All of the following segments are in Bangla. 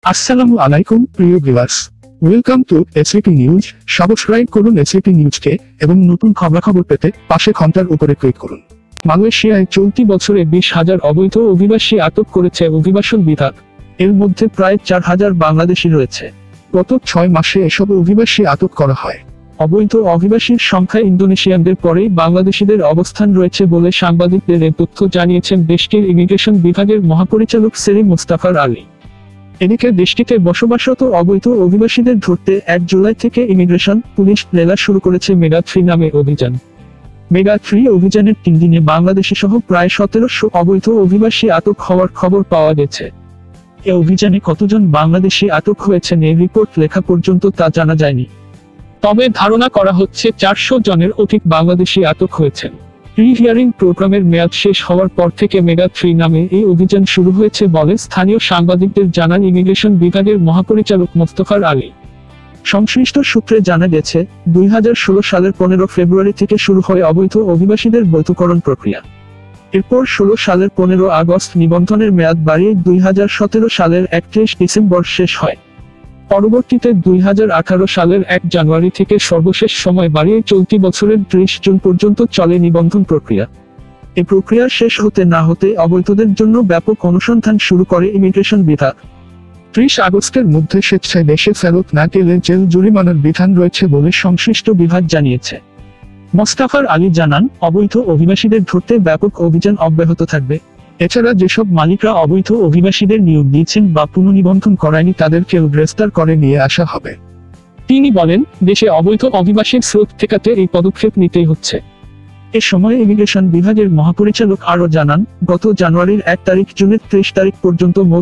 আসসালামু আলাইকুম প্রিয় viewers, welcome to ACP news. Subscribe করুন এসিপি নিউজকে এবং নতুন খবরাখবর পেতে পাশে ঘন্টার উপরে ক্লিক করুন। মালয়েশিয়ায় চলতি বছরে 20,000 অবৈধ অভিবাসী আটক করেছে অভিবাসন বিভাগ। এর মধ্যে প্রায় 4,000 বাংলাদেশি রয়েছে। গত 6 মাসে এসব অভিবাসী আটক করা হয়। অবৈধ অভিবাসীর সংখ্যায় ইন্দোনেশিয়ানদের পরেই বাংলাদেশিদের অবস্থান রয়েছে বলে সাংবাদিকদের এ তথ্য জানিয়েছেন দেশটির ইমিগ্রেশন বিভাগের মহাপরিচালক সেলিম মুস্তাফার আলী। এদিকে দেশটিতে বসবাসরত অবৈধ অভিবাসীদের ধরতে 1 জুলাই থেকে ইমিগ্রেশন পুলিশ রেলা শুরু করেছে মেগা 3 নামে অভিযান। মেগা 3 অভিযানের 3 দিনে বাংলাদেশি সহ প্রায় 1700 অবৈধ অভিবাসী আটক হওয়ার খবর পাওয়া গেছে। এ অভিযানে কতজন বাংলাদেশি আটক হয়েছেন এই রিপোর্ট লেখা পর্যন্ত তা জানা যায়নি। তবে ধারণা করা হচ্ছে 400 জনের অধিক বাংলাদেশি আটক হয়েছেন। রিহিয়ারিং প্রোগ্রামের মেয়াদ শেষ হওয়ার পর থেকে মেগা 3 নামে এই অভিযান শুরু হয়েছে বলে স্থানীয় সাংবাদিকদের জানান ইমিগ্রেশন বিভাগের মহাপরিচালক মোস্তফার আলী। সংশ্লিষ্ট সূত্রে জানা গেছে, 2016 সালের 15 ফেব্রুয়ারি থেকে শুরু হয় অবৈধ অভিবাসীদের বৈধকরণ প্রক্রিয়া। এরপর 16 সালের 15 আগস্ট নিবন্ধনের মেয়াদ বাড়িয়ে 2017 সালের 31 ডিসেম্বর শেষ হয়। পরবর্তীতে 2018 সালের 1 জানুয়ারি থেকে সর্বশেষ সময় বাড়িয়ে চলতি বছরের 30 জুন পর্যন্ত চলে নিবন্ধন প্রক্রিয়া। এই প্রক্রিয়া শেষ হতে না হতে অবৈধদের জন্য ব্যাপক অনুসন্ধান শুরু করে ইমিগ্রেশন বিভাগ। 30 আগস্টের মধ্যে স্বেচ্ছায় দেশে ফেরত না গেলে জেল জরিমানার বিধান রয়েছে বলে সংশ্লিষ্ট বিভাগ জানিয়েছে। মোস্তফার আলী জানান, অবৈধ অভিবাসীদের ধরতে ব্যাপক অভিযান অব্যাহত থাকবে। এছাড়া যেসব মালিকরা অবৈধ অভিবাসীদের নিয়োগ দিয়েছেন বা পুনর্নিবন্ধন করায়নি তাদেরকেও গ্রেফতার করে নিয়ে আসা হবে। তিনি বলেন, দেশে অবৈধ অভিবাসীর স্রোত ঠেকাতে এই পদক্ষেপ নিতেই হচ্ছে। এ সময় ইমিগ্রেশন বিভাগের মহাপরিচালক আরও জানান, গত জানুয়ারির 1 তারিখ জুনের 30 তারিখ পর্যন্ত মোট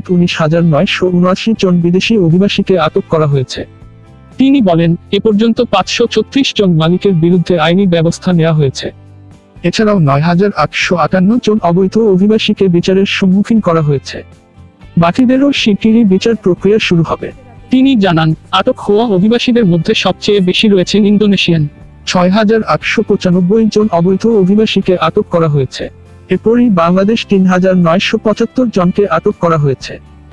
19,979 জন বিদেশি অভিবাসীকে আটক করা হয়েছে। তিনি বলেন, এ পর্যন্ত 536 জন মালিকের বিরুদ্ধে আইনি ব্যবস্থা নেওয়া হয়েছে। এছাড়াও 9,858 জন অবৈধ অভিবাসীকে বিচারের সম্মুখীন করা হয়েছে। বাকিদেরও শিগগিরই বিচার প্রক্রিয়া শুরু হবে। তিনি জানান, আটক হওয়া অভিবাসীদের মধ্যে সবচেয়ে বেশি রয়েছেন ইন্দোনেশিয়ান। 6,895 জন অবৈধ অভিবাসীকে আটক করা হয়েছে। এরপরই বাংলাদেশ 3,975 জনকে আটক করা হয়েছে।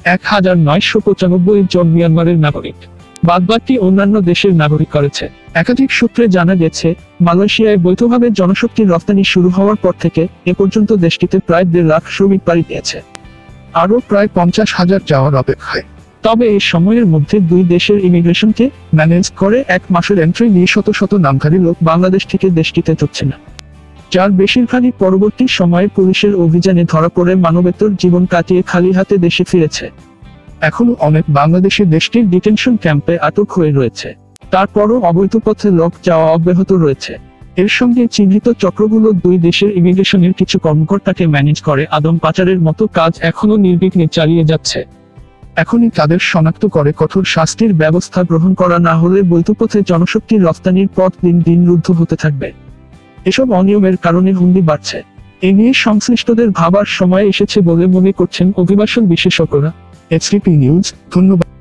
1,995 জন মিয়ানমারের নাগরিক, বাদবাকি অন্যান্য দেশের নাগরিক করেছে। একাধিক সূত্রে জানা গেছে, মালয়েশিয়ায় বৈধভাবে জনশক্তির রফতানি শুরু হওয়ার পর থেকে এ পর্যন্ত দেশটিতে প্রায় 1.5 লাখ শ্রমিক পাড়ি দিয়েছে। আরও প্রায় 50,000 যাওয়ার অপেক্ষায়। তবে এই সময়ের মধ্যে দুই দেশের ইমিগ্রেশনকে ম্যানেজ করে 1 মাসের এন্ট্রি নিয়ে শত শত নামধারী লোক বাংলাদেশ থেকে দেশটিতে ঢুকছে না, যার বেশিরভাগই পরবর্তী সময়ে পুলিশের অভিযানে ধরা পড়ে মানবেতর জীবন কাটিয়ে খালি হাতে দেশে ফিরেছে। এখনো অনেক বাংলাদেশি দেশটির ডিটেনশন ক্যাম্পে আটক হয়ে রয়েছে। তারপরও অবৈধ পথে লোক যাওয়া অব্যাহত রয়েছে। এর সঙ্গে চিহ্নিত চক্রগুলো দুই দেশের ইমিগ্রেশনের কিছু কর্মকর্তাকে ম্যানেজ করে আদম পাচারের মতো কাজ এখনো নির্বিঘ্নে চালিয়ে যাচ্ছে। এখনই তাদের শনাক্ত করে কঠোর শাস্তির ব্যবস্থা গ্রহণ করা না হলে বৈধ পথে জনশক্তির রফতানির পথ দিন দিন রুদ্ধ হতে থাকবে। এসব অনিয়মের কারণে হুমকি বাড়ছে। এ নিয়ে সংশ্লিষ্টদের ভাবার সময় এসেছে বলে মনে করছেন অভিবাসন বিশেষজ্ঞরা। এসিপি নিউজ, ধন্যবাদ।